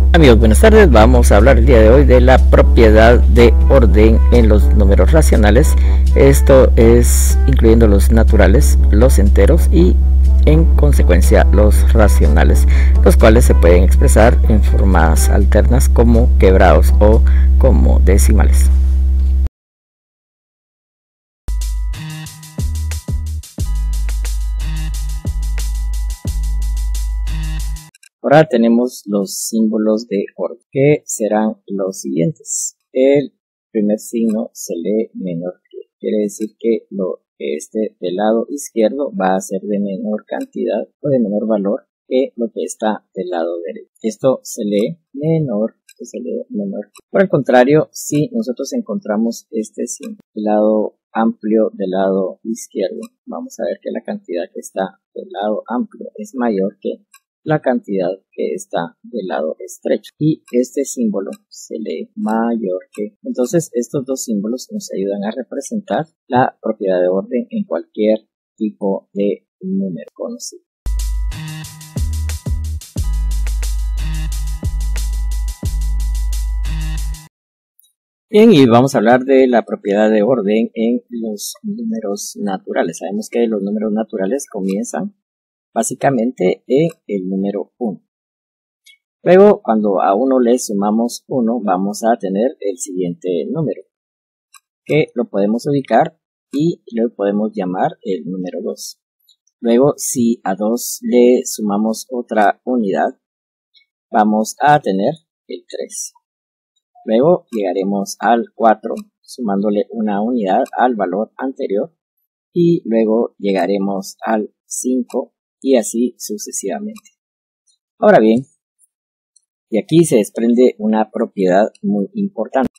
Amigos, buenas tardes. Vamos a hablar el día de hoy de la propiedad de orden en los números racionales. Esto es incluyendo los naturales, los enteros y en consecuencia los racionales, los cuales se pueden expresar en formas alternas como quebrados o como decimales. Ahora tenemos los símbolos de orden, que serán los siguientes. El primer signo se lee menor que, quiere decir que lo que esté del lado izquierdo va a ser de menor cantidad o de menor valor que lo que está del lado derecho. Esto se lee menor que se lee menor. Por el contrario, si nosotros encontramos este signo del lado amplio del lado izquierdo, vamos a ver que la cantidad que está del lado amplio es mayor que la cantidad que está del lado estrecho, y este símbolo se lee mayor que. Entonces estos dos símbolos nos ayudan a representar la propiedad de orden en cualquier tipo de número conocido. Bien, y vamos a hablar de la propiedad de orden en los números naturales. Sabemos que los números naturales comienzan básicamente en el número 1. Luego, cuando a 1 le sumamos 1, vamos a tener el siguiente número, que lo podemos ubicar y lo podemos llamar el número 2. Luego, si a 2 le sumamos otra unidad, vamos a tener el 3. Luego llegaremos al 4, sumándole una unidad al valor anterior, y luego llegaremos al 5, y así sucesivamente. Ahora bien, de aquí se desprende una propiedad muy importante.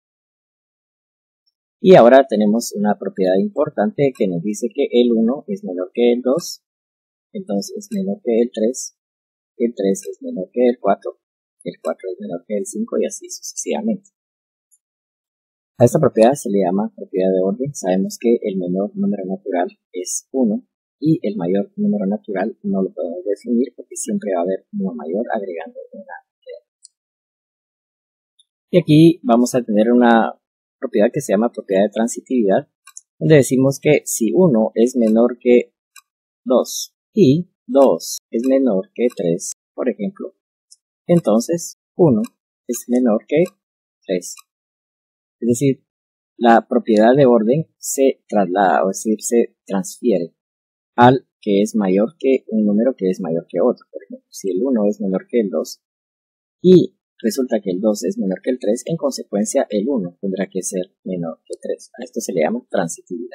Y ahora tenemos una propiedad importante que nos dice que el 1 es menor que el 2, entonces es menor que el 3 es menor que el 4 es menor que el 5 y así sucesivamente. A esta propiedad se le llama propiedad de orden. Sabemos que el menor número natural es 1. Y el mayor número natural no lo podemos definir porque siempre va a haber uno mayor agregando una unidad. Y aquí vamos a tener una propiedad que se llama propiedad de transitividad, donde decimos que si 1 es menor que 2 y 2 es menor que 3, por ejemplo, entonces 1 es menor que 3. Es decir, la propiedad de orden se traslada, o es decir, se transfiere al que es mayor que un número que es mayor que otro. Por ejemplo, si el 1 es menor que el 2 y resulta que el 2 es menor que el 3, en consecuencia el 1 tendrá que ser menor que 3. A esto se le llama transitividad.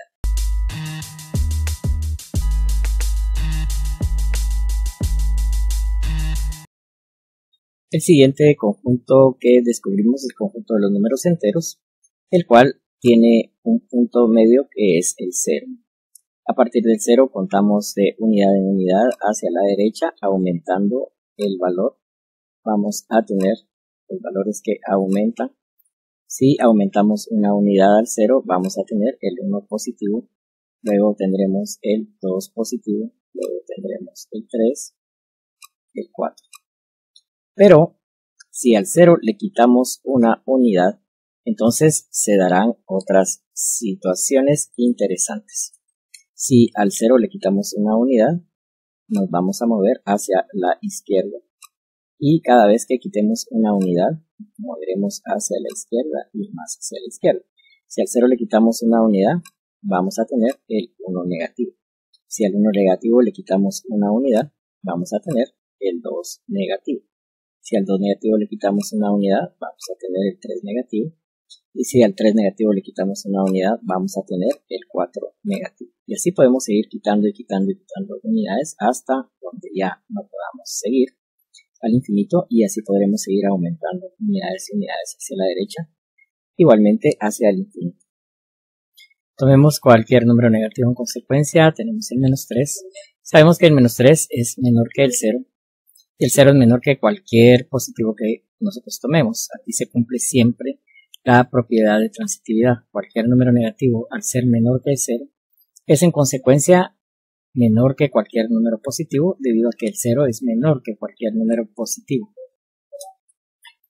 El siguiente conjunto que descubrimos es el conjunto de los números enteros, el cual tiene un punto medio que es el 0. A partir del 0 contamos de unidad en unidad hacia la derecha, aumentando el valor. Vamos a tener los valores que aumentan. Si aumentamos una unidad al 0, vamos a tener el 1 positivo, luego tendremos el 2 positivo, luego tendremos el 3, el 4. Pero si al 0 le quitamos una unidad, entonces se darán otras situaciones interesantes. Si al 0 le quitamos una unidad, nos vamos a mover hacia la izquierda. Y cada vez que quitemos una unidad, moveremos hacia la izquierda y más hacia la izquierda. Si al 0 le quitamos una unidad, vamos a tener el 1 negativo. Si al 1 negativo le quitamos una unidad, vamos a tener el 2 negativo. Si al 2 negativo le quitamos una unidad, vamos a tener el 3 negativo. Y si al 3 negativo le quitamos una unidad, vamos a tener el 4 negativo. Y así podemos seguir quitando y quitando y quitando unidades hasta donde ya no podamos seguir al infinito, y así podremos seguir aumentando unidades y unidades hacia la derecha, igualmente hacia el infinito. Tomemos cualquier número negativo en consecuencia, tenemos el menos 3. Sabemos que el menos 3 es menor que el 0, y el 0 es menor que cualquier positivo que nosotros tomemos. Aquí se cumple siempre la propiedad de transitividad. Cualquier número negativo, al ser menor que el 0, es en consecuencia menor que cualquier número positivo, debido a que el 0 es menor que cualquier número positivo.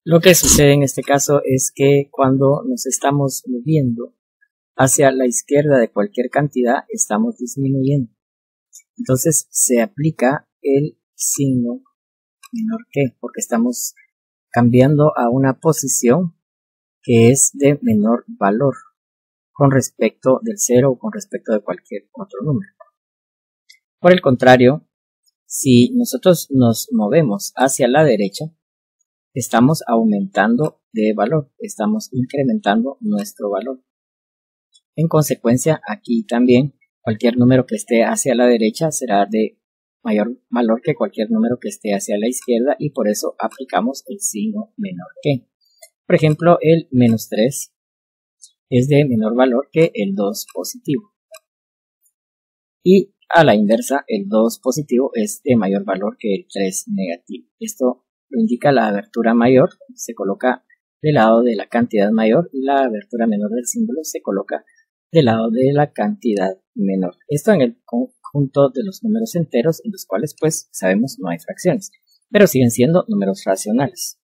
Lo que sucede en este caso es que cuando nos estamos moviendo hacia la izquierda de cualquier cantidad, estamos disminuyendo. Entonces se aplica el signo menor que, porque estamos cambiando a una posición que es de menor valor con respecto del 0 o con respecto de cualquier otro número. Por el contrario, si nosotros nos movemos hacia la derecha, estamos aumentando de valor, estamos incrementando nuestro valor. En consecuencia, aquí también cualquier número que esté hacia la derecha será de mayor valor que cualquier número que esté hacia la izquierda y por eso aplicamos el signo menor que. Por ejemplo, el menos 3 es de menor valor que el 2 positivo. Y a la inversa, el 2 positivo es de mayor valor que el 3 negativo. Esto lo indica la abertura mayor, se coloca del lado de la cantidad mayor y la abertura menor del símbolo se coloca del lado de la cantidad menor. Esto en el conjunto de los números enteros, en los cuales pues sabemos no hay fracciones, pero siguen siendo números racionales.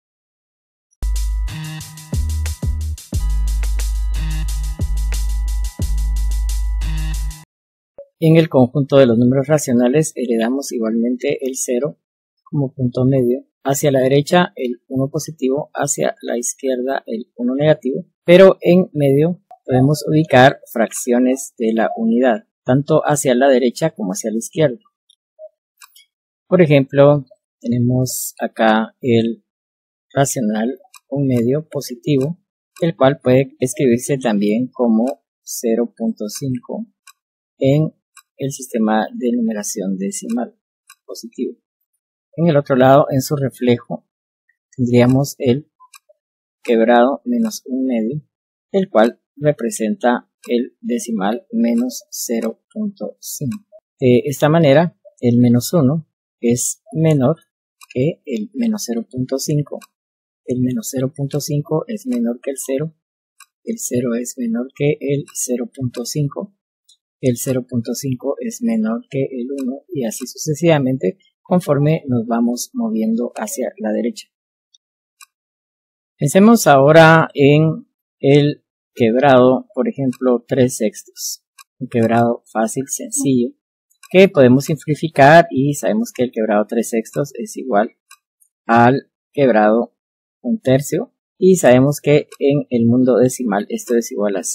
En el conjunto de los números racionales heredamos igualmente el 0 como punto medio, hacia la derecha el 1 positivo, hacia la izquierda el 1 negativo, pero en medio podemos ubicar fracciones de la unidad, tanto hacia la derecha como hacia la izquierda. Por ejemplo, tenemos acá el racional 1 medio positivo, el cual puede escribirse también como 0.5 en el sistema de numeración decimal positivo. En el otro lado, en su reflejo, tendríamos el quebrado menos 1 medio, el cual representa el decimal menos 0.5. De esta manera, el menos 1 es menor que el menos 0.5, el menos 0.5 es menor que el 0 es menor que el 0.5, el 0.5 es menor que el 1 y así sucesivamente conforme nos vamos moviendo hacia la derecha. Pensemos ahora en el quebrado, por ejemplo, 3/6, un quebrado fácil, sencillo, que podemos simplificar y sabemos que el quebrado 3/6 es igual al quebrado 1/3 y sabemos que en el mundo decimal esto es igual a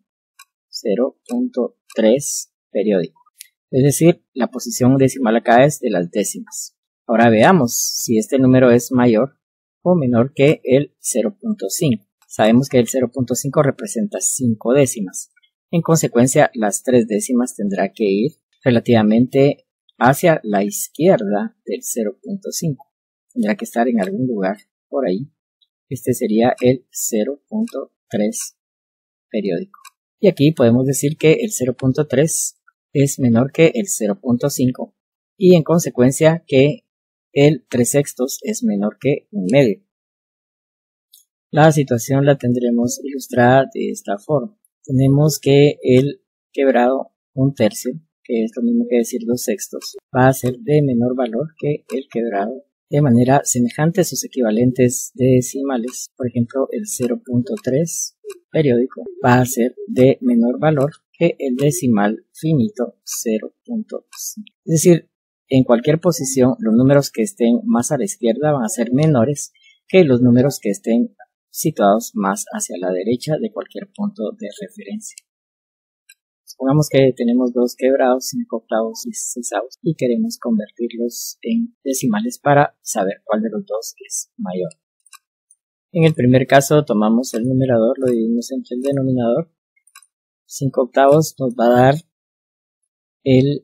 0.3 periódico. Es decir, la posición decimal acá es de las décimas. Ahora veamos si este número es mayor o menor que el 0.5. Sabemos que el 0.5 representa 5 décimas. En consecuencia, las 3 décimas tendrá que ir relativamente hacia la izquierda del 0.5. Tendrá que estar en algún lugar por ahí. Este sería el 0.3 periódico. Y aquí podemos decir que el 0.3 es menor que el 0.5 y en consecuencia que el 3/6 es menor que 1 medio. La situación la tendremos ilustrada de esta forma. Tenemos que el quebrado 1/3, que es lo mismo que decir 2/6, va a ser de menor valor que el quebrado de manera semejante a sus equivalentes decimales. Por ejemplo, el 0.3 periódico va a ser de menor valor que el decimal finito 0.5. Es decir, en cualquier posición los números que estén más a la izquierda van a ser menores que los números que estén situados más hacia la derecha de cualquier punto de referencia. Supongamos que tenemos dos quebrados, 5/8 y 16/8 y queremos convertirlos en decimales para saber cuál de los dos es mayor. En el primer caso tomamos el numerador, lo dividimos entre el denominador. 5/8 nos va a dar el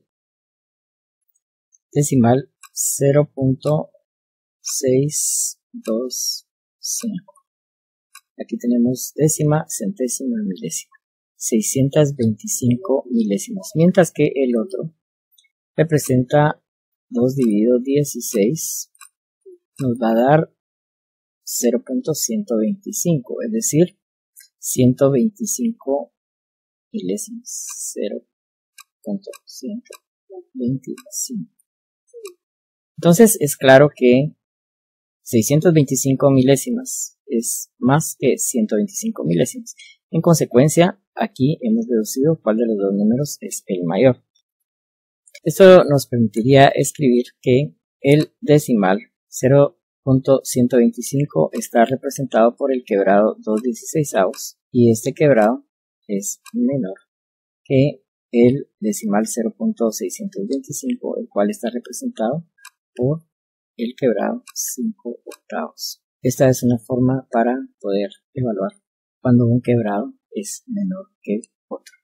decimal 0.625. Aquí tenemos décima, centésima, milésima. 625 milésimas, mientras que el otro representa 2 dividido 16, nos va a dar 0.125, es decir, 125 milésimas, 0.125. Entonces es claro que 625 milésimas es más que 125 milésimas. En consecuencia, aquí hemos deducido cuál de los dos números es el mayor. Esto nos permitiría escribir que el decimal 0.125 está representado por el quebrado 2/16 y este quebrado es menor que el decimal 0.625, el cual está representado por el quebrado 5/8. Esta es una forma para poder evaluar cuando un quebrado es menor que otro.